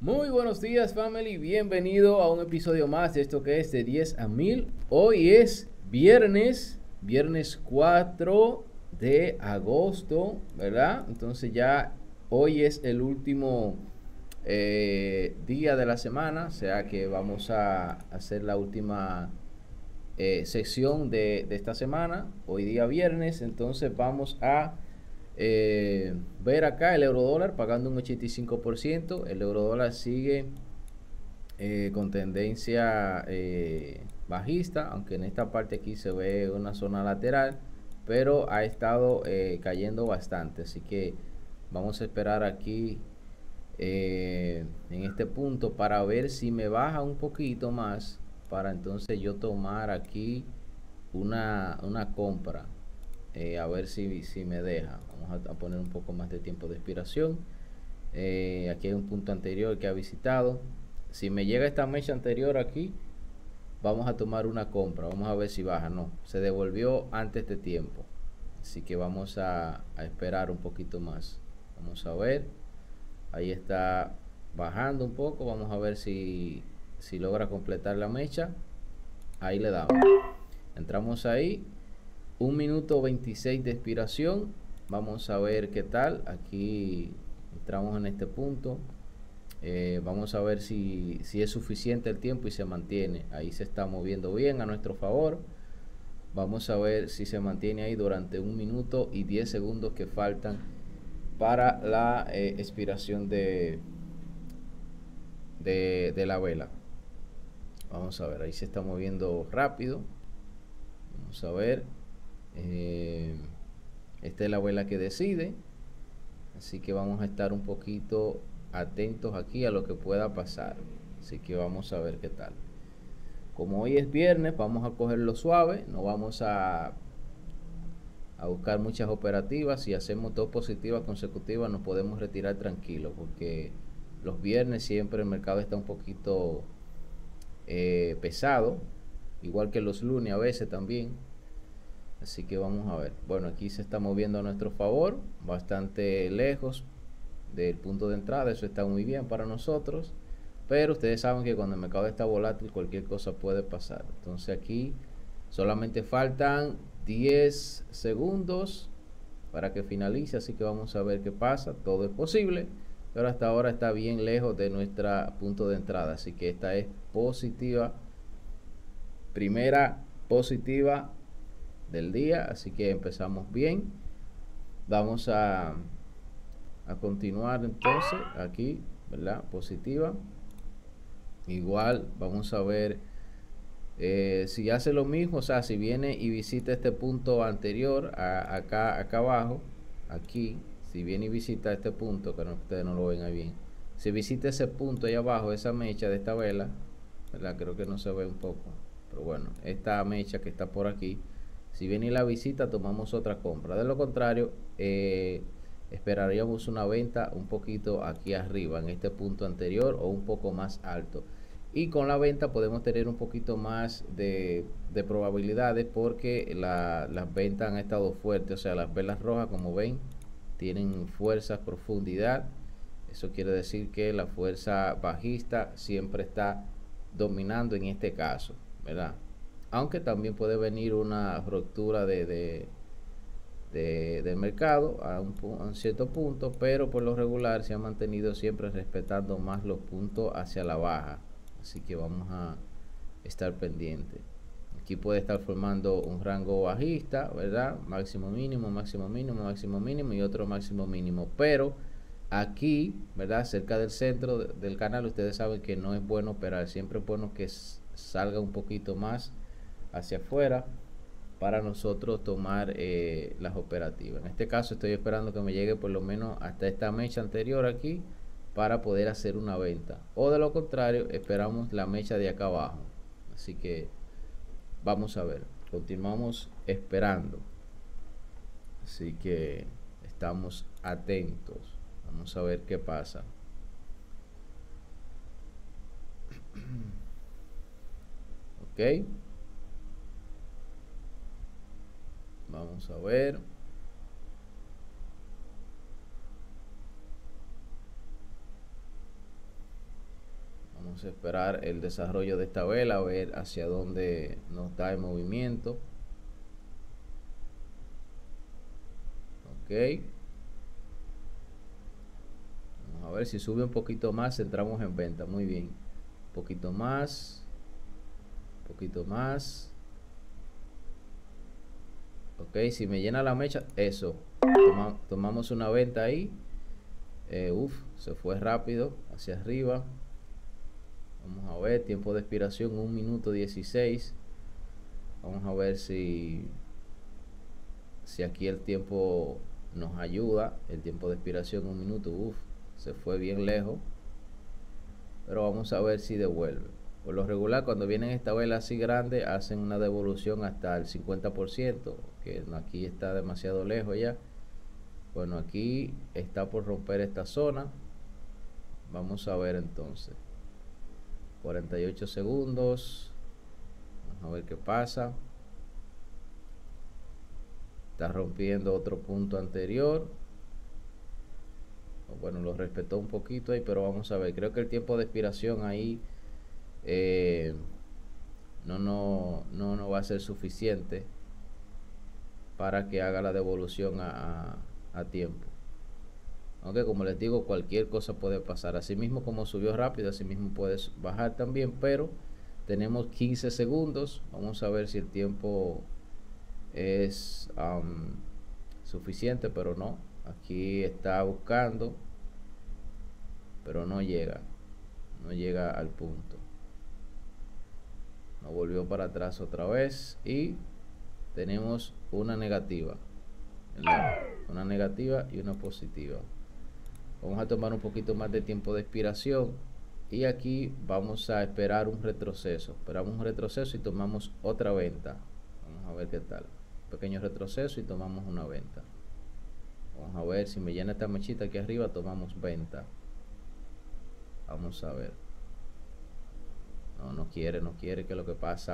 Muy buenos días, family. Bienvenido a un episodio más de esto que es de 10 a 1000. Hoy es viernes 4 de agosto, ¿verdad? Entonces ya hoy es el último día de la semana, o sea que vamos a hacer la última sesión de esta semana. Hoy día viernes, entonces vamos a ver acá el euro dólar pagando un 85%. El euro dólar sigue con tendencia bajista, aunque en esta parte aquí se ve una zona lateral, pero ha estado cayendo bastante, así que vamos a esperar aquí en este punto para ver si me baja un poquito más, para entonces yo tomar aquí una compra. A ver si me deja. Vamos a poner un poco más de tiempo de expiración. Aquí hay un punto anterior que ha visitado. Si me llega esta mecha anterior aquí, vamos a tomar una compra. Vamos a ver si baja. No, se devolvió antes de tiempo. Así que vamos a esperar un poquito más. Vamos a ver. Ahí está bajando un poco. Vamos a ver si logra completar la mecha. Ahí le damos. Entramos ahí. 1 minuto 26 de expiración. Vamos a ver qué tal. Aquí entramos en este punto. Vamos a ver si es suficiente el tiempo y se mantiene. Ahí se está moviendo bien a nuestro favor. Vamos a ver si se mantiene ahí durante 1 minuto y 10 segundos que faltan para la expiración de la vela. Vamos a ver, ahí se está moviendo rápido. Vamos a ver. Eh, Esta es la vela que decide. Así que vamos a estar un poquito atentos aquí a lo que pueda pasar. Así que vamos a ver qué tal. Como hoy es viernes, vamos a cogerlo suave. No vamos a buscar muchas operativas. Si hacemos dos positivas consecutivas, nos podemos retirar tranquilos. Porque los viernes siempre el mercado está un poquito pesado. Igual que los lunes a veces también. Así que vamos a ver. Bueno, aquí se está moviendo a nuestro favor. Bastante lejos del punto de entrada. Eso está muy bien para nosotros. Pero ustedes saben que cuando el mercado está volátil, cualquier cosa puede pasar. Entonces aquí solamente faltan 10 segundos para que finalice. Así que vamos a ver qué pasa. Todo es posible. Pero hasta ahora está bien lejos de nuestro punto de entrada. Así que esta es positiva. Primera positiva del día. Así que empezamos bien. Vamos a continuar entonces aquí, ¿verdad? Positiva. Igual vamos a ver si hace lo mismo, o sea, si viene y visita este punto anterior, acá abajo, aquí, si viene y visita este punto, que no, ustedes no lo ven ahí bien, si visita ese punto ahí abajo, esa mecha de esta vela, ¿verdad? Creo que no se ve un poco, pero bueno, esta mecha que está por aquí, si viene y la visita, tomamos otra compra. De lo contrario, esperaríamos una venta un poquito aquí arriba, en este punto anterior o un poco más alto. Y con la venta podemos tener un poquito más de probabilidades porque las ventas han estado fuertes. O sea, las velas rojas, como ven, tienen fuerza, profundidad. Eso quiere decir que la fuerza bajista siempre está dominando en este caso, ¿verdad? Aunque también puede venir una ruptura del mercado a un cierto punto, pero por lo regular se ha mantenido siempre respetando más los puntos hacia la baja. Así que vamos a estar pendiente. Aquí puede estar formando un rango bajista, ¿verdad? Máximo mínimo, máximo mínimo, máximo mínimo y otro máximo mínimo. Pero aquí, ¿verdad? Cerca del centro del canal, ustedes saben que no es bueno operar. Siempre es bueno que salga un poquito más hacia afuera para nosotros tomar las operativas. En este caso estoy esperando que me llegue por lo menos hasta esta mecha anterior aquí para poder hacer una venta, o de lo contrario esperamos la mecha de acá abajo. Así que vamos a ver, continuamos esperando, así que estamos atentos, vamos a ver qué pasa. Ok, vamos a ver. Vamos a esperar el desarrollo de esta vela, a ver hacia dónde nos da el movimiento. Ok. Vamos a ver si sube un poquito más, entramos en venta. Muy bien. Un poquito más. Un poquito más. Ok, si me llena la mecha, eso. Tomamos una venta ahí. Se fue rápido hacia arriba. Vamos a ver, tiempo de expiración 1 minuto 16. Vamos a ver si aquí el tiempo nos ayuda. El tiempo de expiración 1 minuto. Se fue bien lejos. Pero vamos a ver si devuelve. Por lo regular, cuando vienen esta vela así grande, hacen una devolución hasta el 50%, que aquí está demasiado lejos ya. Bueno, aquí está por romper esta zona. Vamos a ver entonces. 48 segundos. Vamos a ver qué pasa. Está rompiendo otro punto anterior. Bueno, lo respetó un poquito ahí, pero vamos a ver. Creo que el tiempo de expiración ahí no va a ser suficiente para que haga la devolución a tiempo. Aunque como les digo, cualquier cosa puede pasar. Así mismo como subió rápido, así mismo puedes bajar también, pero tenemos 15 segundos. Vamos a ver si el tiempo es suficiente, pero no. Aquí está buscando, pero no llega al punto. Nos volvió para atrás otra vez y tenemos una negativa, una negativa y una positiva. Vamos a tomar un poquito más de tiempo de expiración y aquí vamos a esperar un retroceso. Esperamos un retroceso y tomamos otra venta. Vamos a ver qué tal. Pequeño retroceso y tomamos una venta. Vamos a ver si me llena esta mechita aquí arriba, tomamos venta. Vamos a ver. No quiere, ¿qué es lo que pasa?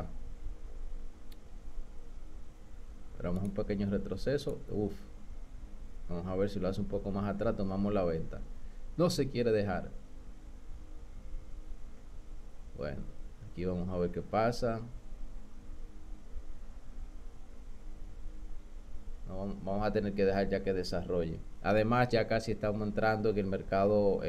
Esperamos un pequeño retroceso. Vamos a ver si lo hace un poco más atrás, tomamos la venta. No se quiere dejar. Bueno, aquí vamos a ver qué pasa. Vamos a tener que dejar ya que desarrolle. Además, ya casi estamos entrando en el mercado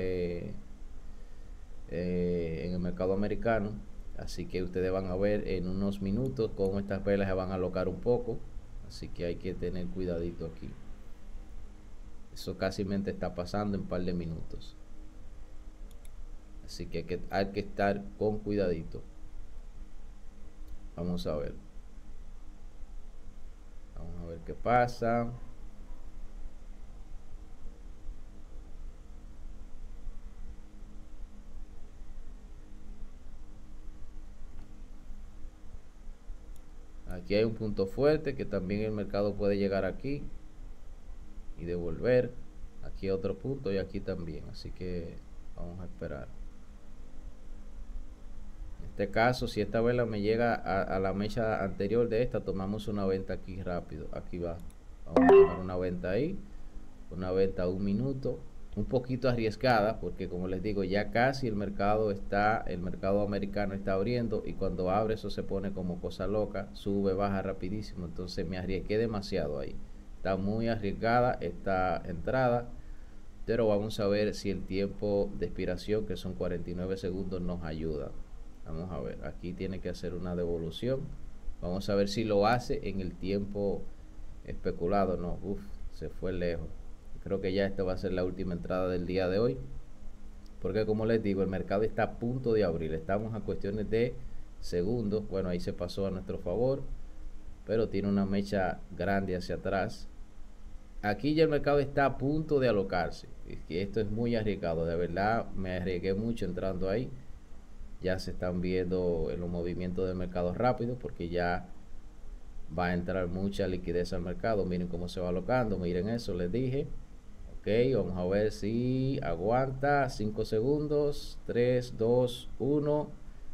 americano, así que ustedes van a ver en unos minutos cómo estas velas se van a alocar un poco, así que hay que tener cuidadito aquí. Eso casi está pasando en un par de minutos, así que hay que estar con cuidadito. Vamos a ver qué pasa. Aquí hay un punto fuerte que también el mercado puede llegar aquí y devolver. Aquí otro punto y aquí también, así que vamos a esperar. En este caso, si esta vela me llega a la mecha anterior de esta, tomamos una venta aquí rápido. Aquí va. Vamos a tomar una venta ahí. Una venta a 1 minuto. Un poquito arriesgada porque, como les digo, ya casi el mercado americano está abriendo, y cuando abre eso se pone como cosa loca, sube, baja rapidísimo. Entonces me arriesgué demasiado ahí. Está muy arriesgada esta entrada, pero vamos a ver si el tiempo de expiración, que son 49 segundos, nos ayuda. Vamos a ver, aquí tiene que hacer una devolución. Vamos a ver si lo hace en el tiempo especulado. No, se fue lejos. Creo que ya esta va a ser la última entrada del día de hoy, porque como les digo, el mercado está a punto de abrir. Estamos a cuestiones de segundos. Bueno, ahí se pasó a nuestro favor, pero tiene una mecha grande hacia atrás. Aquí ya el mercado está a punto de alocarse. Y esto es muy arriesgado, de verdad me arriesgué mucho entrando ahí. Ya se están viendo en los movimientos del mercado rápido, porque ya va a entrar mucha liquidez al mercado. Miren cómo se va alocando, miren eso, les dije. Ok, vamos a ver si aguanta. 5 segundos. 3, 2, 1.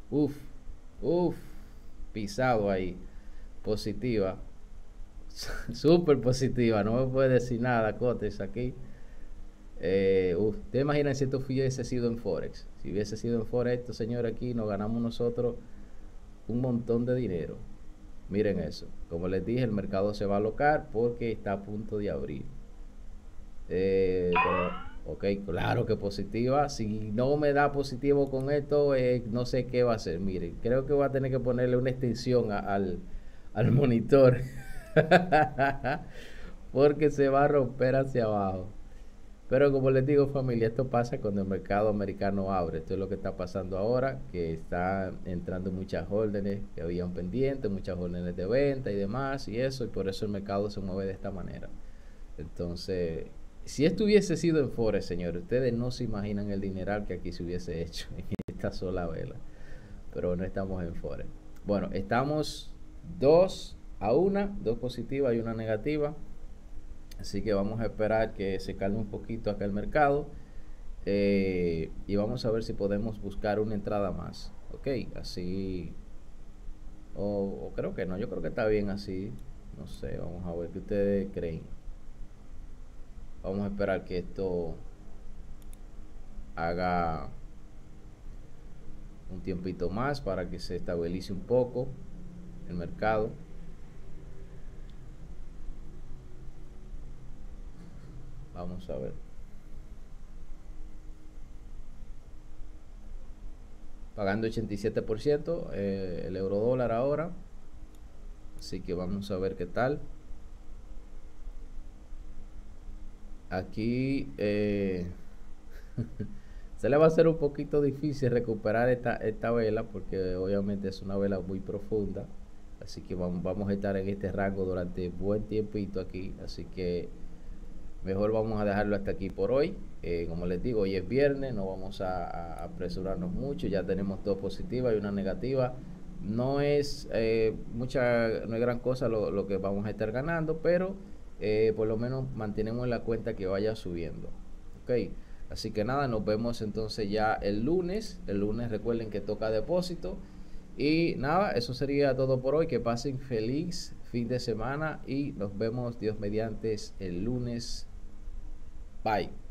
Pisado ahí. Positiva. Súper positiva. No me puede decir nada, Cotes, aquí. Ustedes imaginan si esto hubiese sido en Forex. Si hubiese sido en Forex, esto, señor, aquí nos ganamos nosotros un montón de dinero. Miren eso. Como les dije, el mercado se va a alocar porque está a punto de abrir. Ok, claro que positiva. Si no me da positivo con esto, no sé qué va a hacer. Miren, creo que voy a tener que ponerle una extensión al monitor. Porque se va a romper hacia abajo. Pero como les digo, familia, esto pasa cuando el mercado americano abre. Esto es lo que está pasando ahora, que están entrando muchas órdenes que habían pendientes, muchas órdenes de venta y demás, y eso, y por eso el mercado se mueve de esta manera. Entonces, si esto hubiese sido en Forex, señores, ustedes no se imaginan el dineral que aquí se hubiese hecho en esta sola vela. Pero no estamos en Forex. Bueno, estamos 2-1, dos positivas y una negativa. Así que vamos a esperar que se calme un poquito acá el mercado. Y vamos a ver si podemos buscar una entrada más. Ok, así. O creo que no, yo creo que está bien así. No sé, vamos a ver qué ustedes creen. Vamos a esperar que esto haga un tiempito más para que se estabilice un poco el mercado. Vamos a ver. Pagando 87% el euro dólar ahora. Así que vamos a ver qué tal. Aquí se le va a hacer un poquito difícil recuperar esta vela porque obviamente es una vela muy profunda. Así que vamos a estar en este rango durante buen tiempito aquí. Así que mejor vamos a dejarlo hasta aquí por hoy. Como les digo, hoy es viernes, no vamos a apresurarnos mucho. Ya tenemos dos positivas y una negativa. No es no es gran cosa lo que vamos a estar ganando, pero por lo menos mantenemos la cuenta que vaya subiendo. Ok, así que nada, nos vemos entonces ya el lunes. El lunes recuerden que toca depósito. Y nada, eso sería todo por hoy. Que pasen feliz fin de semana y nos vemos, Dios mediante, el lunes. Bye.